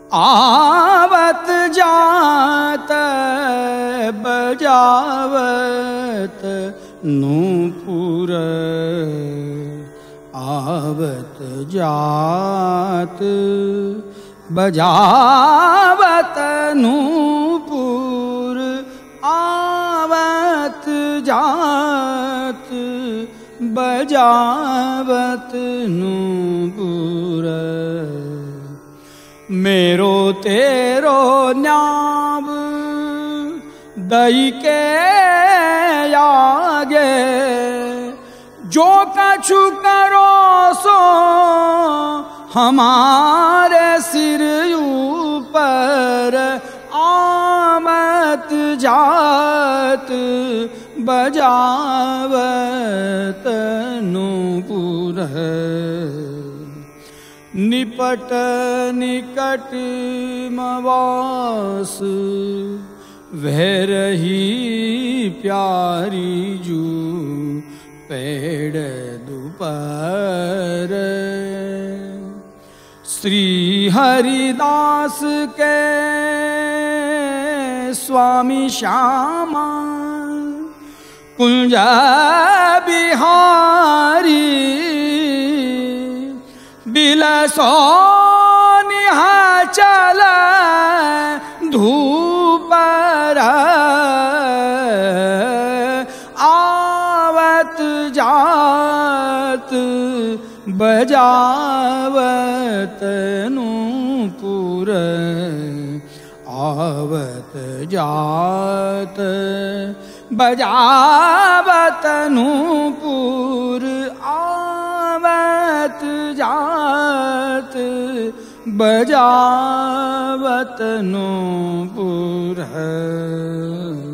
आवत जात बजावत नूपुर, आवत जात बजावत नूपुर, आवत जात बजावत नूपुर। मेरो तेरो न्याव दई के आगे, जो कछु करो सो हमारे सिर ऊपर, आमत जात बजावत नूपुर। निपट निकट मवास वह रही प्यारी जू, पेड़ दोपहर। श्री हरिदास के स्वामी श्यामा, कुंज बिहारी, बिलसो निहाचल धूपर, आवत जात बजावत नूपुर, आवत जात बजावत नूपुर, आवत जात बजावत नूपुर।